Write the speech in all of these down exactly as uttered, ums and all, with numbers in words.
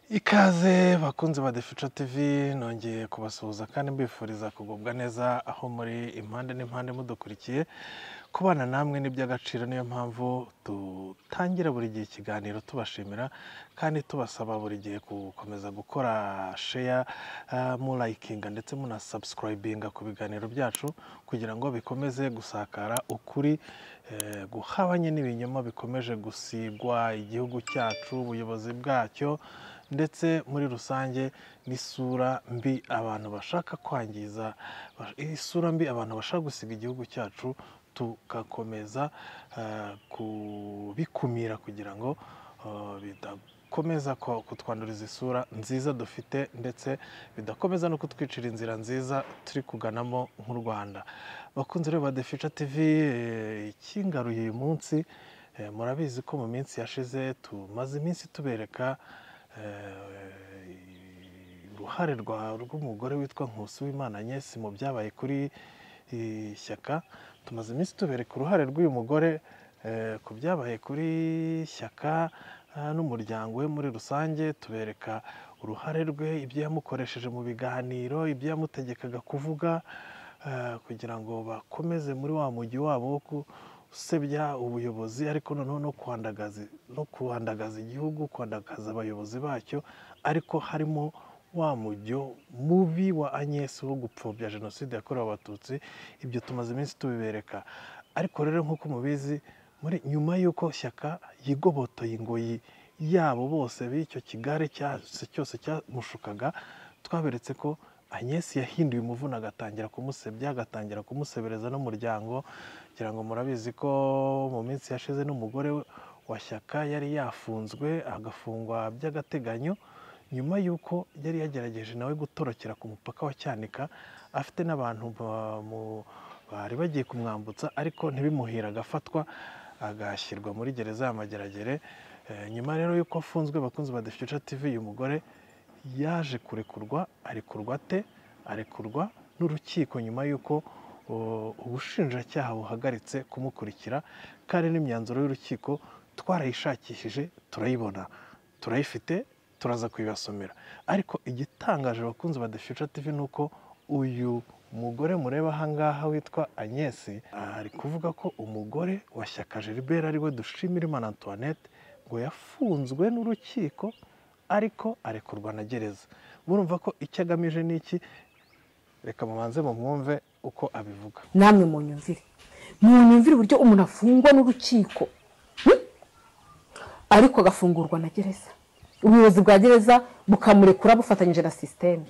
Ikaze bakunze ba The Future T V nongeye kubasuhuza kandi mbifuriza kugubwa neza aho muri impande n'impande mudukurikiye kubana namwe n'iby'agaciro niyo mpamvu dutangira buri gihe ikiganiro tubashimira kandi tubasaba buri gihe gukomeza gukora share uh, mu likinga ndetse muna subscribinga ku biganiro byacu kugira ngo bikomeze gusakara ukuri eh, guhabanye n'ibinyoma bikomeje gusigwa igihugu cyacu ubuyobozi bwacyo ndetse muri rusange n'isura mbi abantu bashaka kwangiza isura mbi abantu bashaka gusiga igihugu cyacu tugakomeza uh, kubikumira kugira ngo uh, bidakomeza kutwanduriza isura nziza dufite ndetse bidakomeza no kutwicira inzira nziza turi kuganamo nk'u Rwanda. Bakunze rero ba The Future T V ikingaruye uyu munsi eh, murabizi ko mu minsi yashize tumaze iminsi tubereka uruhare rw'umugore witwa Nkusi w'Imana Agnes mu byabaye kuri Shyaka. Tumaze iminsi tubereka uruhare rw'uyu mugore ku byabaye kuri Shyaka n'umuryango we muri rusange, tubereka uruhare rwe, ibyo yamukoresheje mu biganiro, ibyo yamutegekaga kuvuga kugira ngo bakomeze muri wa mujyi wabo wo usebya ubuyobozi ariko noneho no kwandagaza no kwandagaza igihugu, kwandagaza abayobozi bacyo, ariko harimo wa mujyo mubi wa Agnes wo gupfobya jenoside yakorewe abatutsi. Ibyo tumaze iminsi tubibereka, ariko rero nk'uko mubizi muri nyuma y'uko Shyaka yigobotoye ingoyi yabo bose b'icyo kigare cyose cyamushukaga, twaberetse ko Agnes yahinduye umuvuna agatangira kumusebya, agatangira kumusebereza n'umuryango. Kugira ngo murabizi ko mu minsi yashize n'umugore wa Shyaka yari yafunzwe agafungwa by'agateganyo nyuma y'uko yari yagerageje nawe gutorokera ku mupaka wa Cyanika afite n'abantu bari bagiye kumwambutsa ariko ntibimuhira, agafatwa agashyirwa muri gereza y'Amageragere. E, nyuma rero y'uko afunzwe bakunze ba The Future T V uyu mugore yaje kurekurwa. Arekurwa ate? Arekurwa n'urukiko nyuma y'uko ubushinjacyaha buhagaritse kumukurikira, kandi n'imyanzuro y'urukiko twarayishakishije turayibona, turayifite, turaza kuyibasomera. Ariko igitangaje bakunze ba The Future T V nuko uyu mugore mureba ahangaha witwa Agnes ari kuvuga ko umugore wa Shyaka Gilbert ari we Dushimirimana Antoinette ngo yafunzwe n'urukiko ariko arekurwa na gereza. Murumva ko icyo agamije n'iki? Reka mubanze mu mwumve uko abivuga. Namwe mu nyumvire mu nyumvire uburyo umuntu afungwa n'urukiko ariko agafungurwa na gereza, ubuyobozi bwa gereza bukamurekura bufatanyije na system.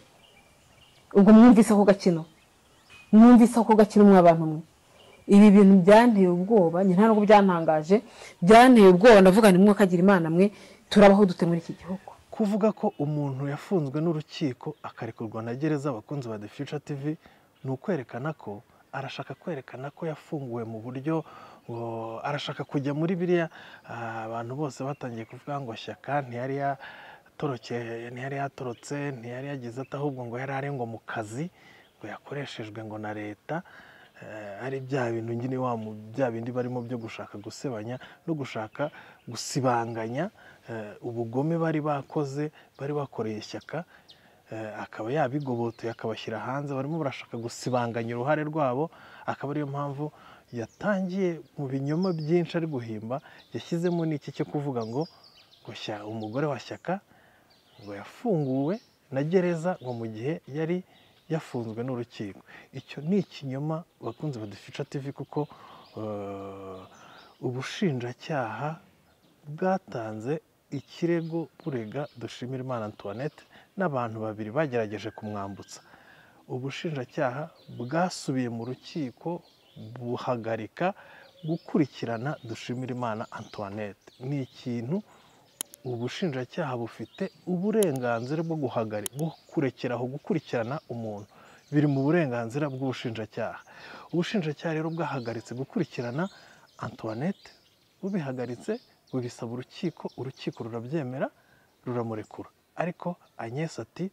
Ubwo mwumvise ko gakino mwumvise ko gakino mw'abantu mwe. Ibi bintu byanteye ubwoba, nyine ntabwo byantangaje, byanteye ubwoba. Ndavuga ni mwe kagira Imana mwe, turabaho dute muri iki gihugu? Kuvuga ko umuntu yafunzwe n'urukiko akarekurwa na gereza bakunze ba The Future T V ni ukwerekana ko arashaka kwerekana ko yafunguwe mu buryo ngo arashaka kujya muri biriya abantu bose batangiye kuvuga ngo Shyaka ntiyari yatorokeye, ntiyari yatorotse, ntiyari yagize ati ahubwo ngo yari ari ngo mu kazi ngo yakoreshejwe ngo na leta. Ari bya bintu nyine wa mu bya bindi barimo byo gushaka gusebanya no gushaka gusibanganya ubugome bari bakoze, bari bakoreye Shyaka, akaba yabigobotoye akabashyira hanze. Barimo barashaka gusibanganya uruhare rwabo, akaba ariyo mpamvu yatangiye mu binyoma byinshi ari guhimba. Yashyizemo n'iki cyo kuvuga ngo gushya umugore wa Shyaka ngo yafunguwe na gereza ngo mu gihe yari yafunzwe n'urukiko. Icyo ni ikinyoma bakunze ba The Future T V, kuko uh, ubushinjacyaha bwatanze ikirego burega Dushimirimana Antoinette n'abantu babiri bagerageje kumwambutsa. Ubushinjacyaha bwasubiye mu rukiko buhagarika gukurikirana Dushimirimana Antoinette. Ni ikintu ubushinjacyaha bufite uburenganzira bwo guhagarika kurekeraho gukurikirana umuntu, biri mu burenganzira bw'ubushinjacyaha. Ubushinjacyaha rero bwahagaritse gukurikirana Antoinette, bubihagaritse bubisaba urukiko, urukiko rurabyemera ruramurekura. Ariko Agnes ati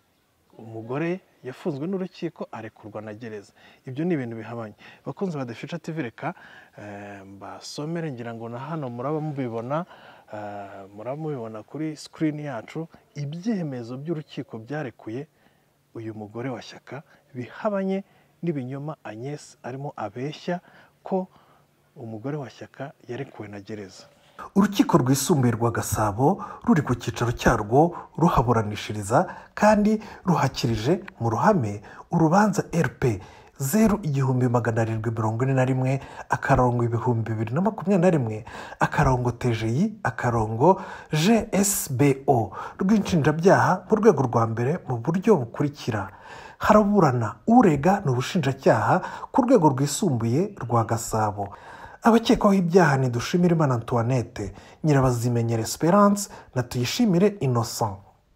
umugore yafunzwe n'urukiko arekurwa na gereza. Ibyo ni ibintu bihabanye. Bakunze ba The Future T V reka mbasomere, ngira ngo na hano muraba mubibona muramubibona kuri sikirini yacu, ibyemezo by'urukiko byarekuye uyu mugore wa Shyaka bihabanye n'ibinyoma Agnes arimo abeshya ko umugore wa Shyaka yarekuwe na gereza. Urukiko rwisumbuye rwa Gasabo ruri ku cyicaro cyarwo ruhaburanishiriza kandi ruhakirije mu ruhame urubanza R P zeru igihumbi magana arindwi mirongo ine na rimwe akarongo ibihumbi bibiri na makumyabiri na rimwe akarongo T G I akarongo G S B O rw'inshinjabyaha mu rwego rwa mbere mu buryo bukurikira. Haraburana urega n'ubushinjacyaha ku rwego rwisumbuye rwa Gasabo. Abakekwaho ibyaha ni Dushimirimana Antoinette, Nyirabazimenyere Esperance na Tuyishimire Innocent.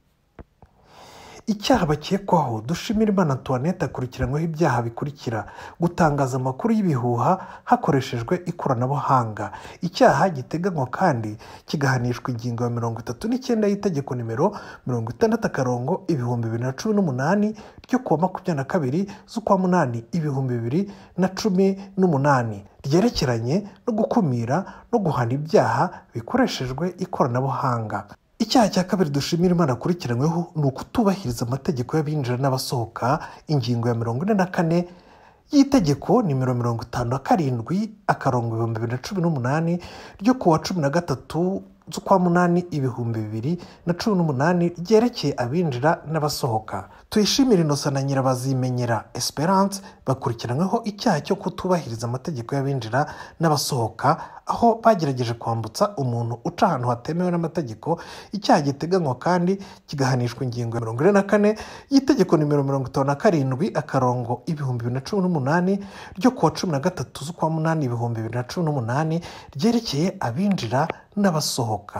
Icyaha bakekwaho Dushimirimana Antoinette akurikiranyweho ibyaha bikurikira: gutangaza amakuru y'ibihuha hakoreshejwe ikoranabuhanga. Icyaha giteganywa kandi kigahanishwa ingingo ya mirongo itatu n'icyenda y'itegeko nimero mirongo itandatu akarongo ibihumbi bibiri na cumi n'umunani ryo kuwa makumyabiri na kabiri z'ukwa munani ibihumbi bibiri na cumi n'umunani ryerekeranye no gukumira no guhana ibyaha bikoreshejwe ikoranabuhanga. Icyaha cya kabiri Dushimirimana akurikiranyweho ni ukutubahiriza amategeko y'abinjira n'abasohoka, ingingo ya mirongo ine na kane y'itegeko nimero mirongo itanu na karindwi akarongo ibihumbi bibiri na cumi n'umunani ryo kuwa cumi na gatatu z'ukwa munani ibihumbi bibiri na cumi n'umunani ryerekeye abinjira n'abasohoka. Tuyishimire Innocent na Nyirabazimenyera Esperance bakurikiranyweho icyaha cyo kutubahiriza amategeko y'abinjira n'abasohoka, aho bagerageje kwambutsa umuntu uca ahantu hatemewe n'amategeko. Icyaha giteganywa kandi kigahanishwa ingingo ya mirongo ine na kane y'itegeko nimero mirongo itanu na karindwi akarongo ibihumbi bibiri na cumi n'umunani ryo kuwa cumi na gatatu z'ukwa munani ibihumbi bibiri na cumi n'umunani ryerekeye abinjira n'abasohoka.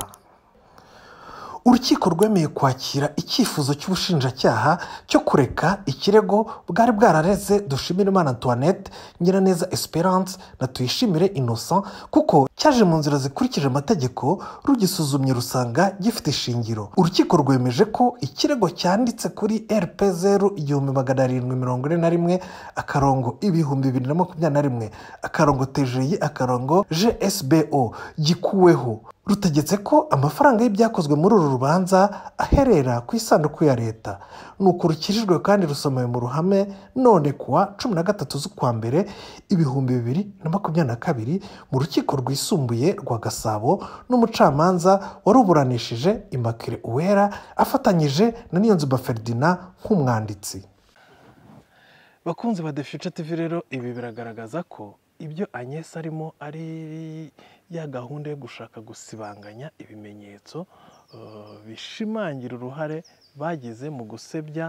Urukiko rwemeye kwakira icyifuzo cy'ubushinjacyaha cyo kureka ikirego bwari bwarareze Dushimirimana Antoinette, Nyiraneza Esperance na Tuyishimire Innocent kuko cyaje mu nzira zikurikije amategeko. Rugisuzumye rusanga gifite ishingiro. Urukiko rwemeje ko ikirego cyanditse kuri R P zeru igihumbi magana arindwi mirongo ine na rimwe akarongo ibihumbi bibiri na makumyabiri na rimwe akarongo T G I akarongo G S B O gikuweho. Rutegetse ko amafaranga y'ibyakozwe muri uru rubanza aherera ku isanduku ya leta. Nuko rukirijwe kandi rusomewe mu ruhame none kuwa cumi na gatatu z'ukwa mbere ibihumbi bibiri na makumyabiri na kabiri mu rukiko rwisumbuye rwa Gasabo n'umucamanza waruburanishije Immaculée Uwera afatanyije na Niyonzima Ferdinand nk'umwanditsi. Bakunzi ba The Future T V, rero ibi biragaragaza ko ibyo Agnes arimo ari ya gahunda yo gushaka gusibanganya ibimenyetso bishimangira uruhare bagize mu gusebya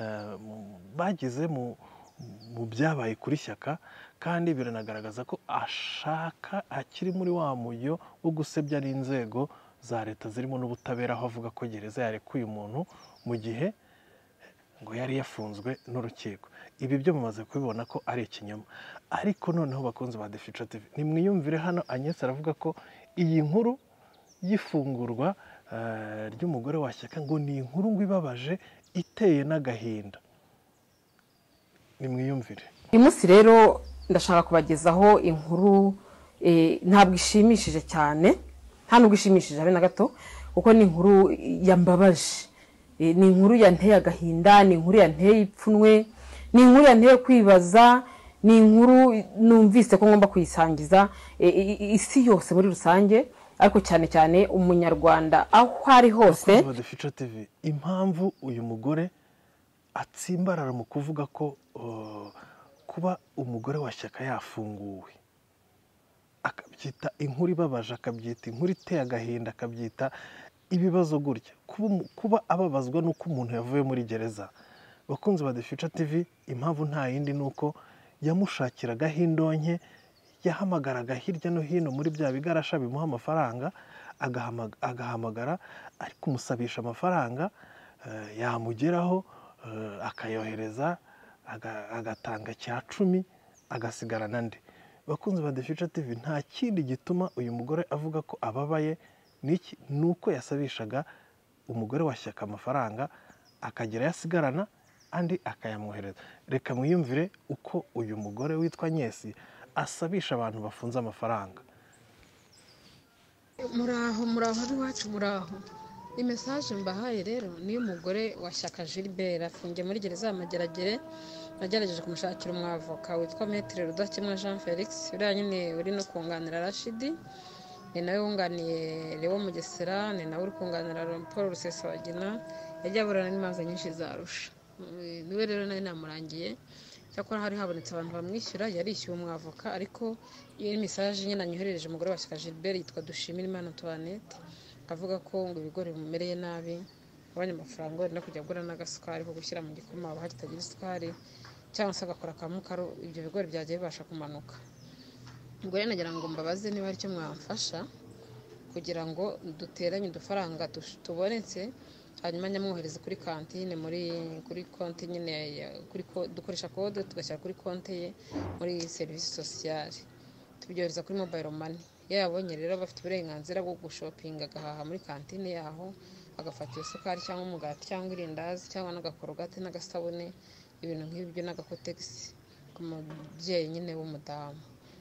bagize mu byabaye kuri Shyaka, kandi biranagaragaza ko ashaka akiri muri wa mujyo wo gusebya n'inzego za leta zirimo n'ubutabera, aho avuga ko gereza yarekuye umuntu mu gihe ngo yari yafunzwe n'urukiko. Ibi byo mumaze kubibona ko ari ikinyoma. Ariko noneho bakunze ba The Future T V, nimwiyumvire hano Agnes aravuga ko iyi nkuru y'ifungurwa ry'umugore wa Shyaka ngo ni inkuru ngo ibabaje iteye n'agahinda. Nimwiyumvire. Uyu munsi rero ndashaka kubagezaho inkuru ntabwo ishimishije cyane, nta nubwo ishimishije habe na gato, kuko ni inkuru yambabaje, ni inkuru yanteye agahinda, ni inkuru yanteye ipfunwe, ni inkuru yanteye kwibaza, ni inkuru numvise ko ngomba kuyisangiza isi yose muri rusange, ariko cyane cyane umunyarwanda aho ari hose. The Future T V, impamvu uyu mugore atsimbarara mu kuvuga ko kuba umugore wa Shyaka yafunguwe akabyita inkuru ibabaje, akabyita inkuru iteye agahinda, akabyita ibibazo gutya, kuba ababazwa nuko umuntu yavuye muri gereza. Bakunzi ba The Future T V, impamvu nta yindi nuko yamushakiraga hindonke, yahamagaraga hirya no hino muri bya bigarasha bimuha amafaranga, agahamagara ari kumusabisha amafaranga, yamugeraho akayohereza, agatanga cya cumi agasigarana nde. Bakunzi ba The Future T V, nta kindi gituma uyu mugore avuga ko ababaye niki, nuko yasabishaga umugore wa Shyaka amafaranga akagira yasigarana andi akayamwohereza. Reka mwiyumvire uko uyu mugore witwa Agnes asabisha abantu bafunze amafaranga. muraho muraho iwacu muraho. Iyi mesaje mbahaye rero niyo umugore wa Shyaka Gilbert afungiye muri gereza ya Mageragere. Nagerageje kumushakira umwavoka witwa Maître Rudakemwa Jean Felix uriya nyine uri no kunganira Rashidi, ni nawe wunganiye Leo Mugesera, ni nawe uri kunganira Paul Rusesabagina, yagiye aburana n'imanza nyinshi zarusha. Niwe rero nawe namurangiye, cyakora hari habonetse abantu bamwishyura, yarishyuwe umwavoka, ariko iyo mesaje nyine anyoherereje umugore wa Shyaka Gilbert yitwa Dushimirimana Antoinette, avuga ko ngo ibigori bimumereye nabi, abanye amafaranga no kujya agura n'agasukari ko gushyira mu gikoma aho kitagira isukari, cyangwa se agakora akamukaro, ibyo bigori byagiye bibasha kumanuka. Ubwo rero nagira ngo mbabaze niba hari icyo mwamfasha kugira ngo duteranye udufaranga tubonetse, hanyuma nyamwohereze kuri kantine muri kuri konti nyine kuri dukoresha kode tugashyira kuri konti ye muri serivisi sociale, tubyohereza kuri mobile money. Yabonye rero bafite uburenganzira bwo gushopinga agahaha muri kantine yaho, agafata iyo sukari cyangwa umugati cyangwa irindazi cyangwa n'agakorogate n'agasabune, ibintu nk'ibyo n'agakotegisi ku mubyeyi nyine w'umudamu.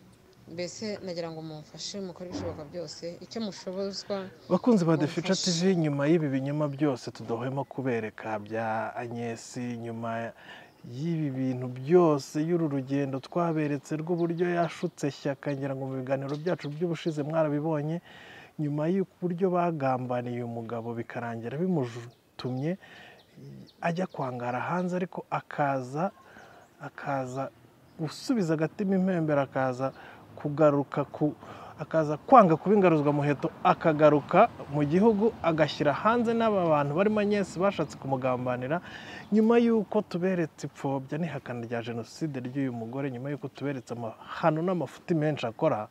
Mbese nagira ngo mumfashe mukore ibishoboka byose icyo mushobozwa. Bakunzi ba The Future T V, nyuma y'ibi binyoma byose tudohemo kubereka bya Agnes, nyuma y'ibi bintu byose y'uru rugendo twaberetse rw'uburyo yashutse Shyaka, ngira ngo mu biganiro byacu by'ubushize mwarabibonye, nyuma y'uburyo bagambaniye umugabo bikarangira bimutumye ajya kwangara hanze, ariko akaza akaza gusubiza agatima impembera, akaza kugaruka ku akaza kwanga kuba ingaruzwa muheto, akagaruka mu gihugu agashyira hanze n'aba bantu barimo Agnes bashatse kumugambanira. Nyuma y'uko tuberetse ipfobya n'ihakana rya jenoside ry'uyu mugore, nyuma y'uko tuberetse amahano n'amafuti menshi akora,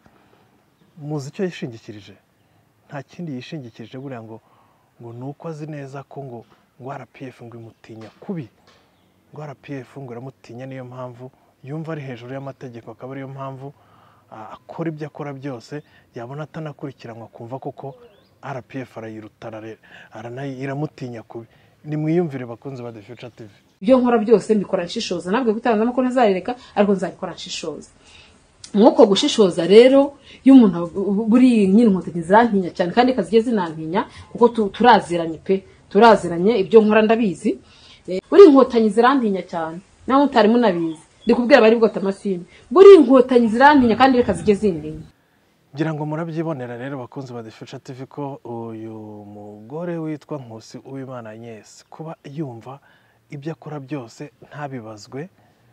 muzi icyo yishingikirije? Nta kindi yishingikirije buriya ngo ngo nuko azi neza ko ngo ngo R P F ngo imutinya kubi, ngo R P F ngo iramutinya, niyo mpamvu yumva ari hejuru y'amategeko, akaba ariyo mpamvu akora ibyo akora byose, yabona atanakurikiranwa kumva koko R P F arayirutara, iramutinya kubi. Nimwiyumvire bakunzi ba The Future T V. Ibyo nkora byose mbikora nshishoza, nabwo gutangaza ko ntazarereka, ariko nzabikora nshishoza. Mwuko gushishoza rero iyo umuntu buri nyine inkotanyi zirantinya cyane, kandi kazigiye zinantinya kuko turaziranye pe, turaziranye, ibyo nkora ndabizi. Buri inkotanyi zirantinya cyane, naho utari munabizi ndikubwira bari bwota amasini, buri inkotanyi zirantinya kandi reka zijye zindinya. Ngira ngo murabyibonera rero bakunzi ba The Future T V ko uyu mugore witwa Nkusi Uwimana Agnes kuba yumva ibyo akora byose ntabibazwe,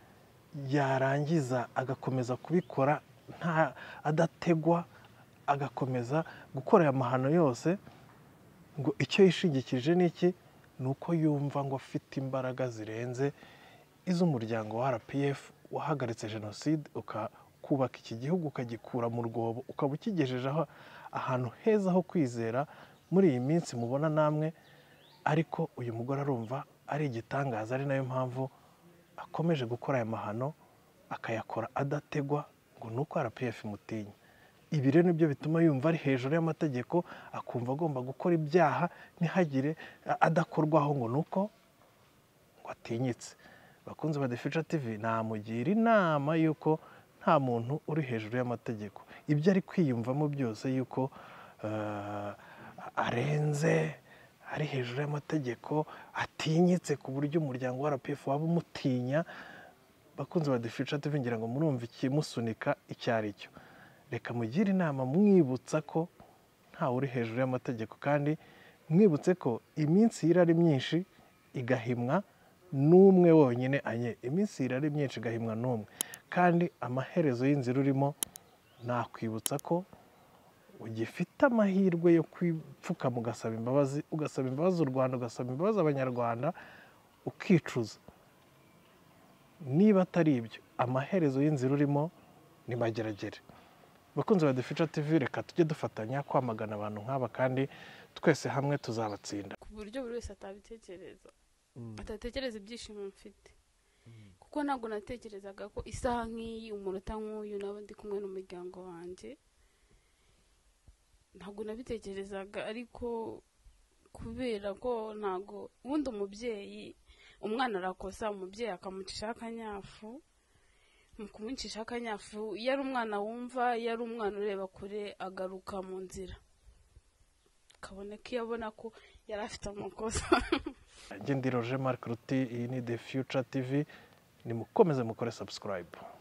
yarangiza agakomeza kubikora nta adategwa, agakomeza gukora aya mahano yose, ngo icyo yishingikirije niki? Nuko yumva ngo afite imbaraga zirenze iz'umuryango wa R P F wahagaritse jenoside, ukubaka iki gihugu ukagikura mu rwobo, ukaba ukigejeje ahantu heza ho kwizera muri iyi minsi mubona namwe. Ariko uyu mugore arumva ari igitangaza, ari nayo mpamvu akomeje gukora aya mahano, akayakora adategwa, ngo nuko R P F imutinya. Ibi rero nibyo bituma yumva ari hejuru y'amategeko, akumva agomba gukora ibyaha ntihagire adakorwaho, ngo nuko ngo atinyitse. Bakunzi ba The Future T V, namugira inama yuko nta muntu uri hejuru y'amategeko. Ibyo ari kwiyumvamo byose yuko uh, arenze, ari hejuru y'amategeko, atinyitse ku buryo umuryango wa R P F waba umutinya. Bakunzi ba The Future T V, ngira ngo murumva ikimusunika icyo ari cyo. Reka mugire inama mwibutsa ko nta uri hejuru y'amategeko, kandi mwibutse ko iminsi irari myinshi igahimwa n'umwe wonyine anye, iminsi irari myinshi igahimwa n'umwe, kandi amaherezo y'inzira urimo nakwibutsa ko ugifite amahirwe yo kwipfukama ugasaba imbabazi, ugasaba imbabazi u Rwanda, ugasaba imbabazi abanyarwanda, ukicuza. Niba atari ibyo, amaherezo y'inzira urimo ni Mageragere. Bakunzi ba The Future T V, reka tujye dufatanya kwamagana abantu nk'aba, kandi twese hamwe tuzabatsinda. Ku buryo buri wese atabitekereza, atatekereza ibyishimo mfite, kuko ntabwo natekerezaga ko isaha nk'iyi, umunota nk'uyu naba ndi kumwe n'umuryango wanjye, ntabwo nabitekerezaga. Ariko kubera ko ntabwo ubundi umubyeyi, umwana arakosa, umubyeyi akamucishaho akanyafu, mu kumucishaho akanyafu, iyo ari umwana wumva, iyo ari umwana ureba kure, agaruka mu nzira. akaboneka iyo abona ko yari afite amakosa. Njye ndi Roger Marc Ruti, iyi ni The Future T V, nimukomeze mukore subscribe.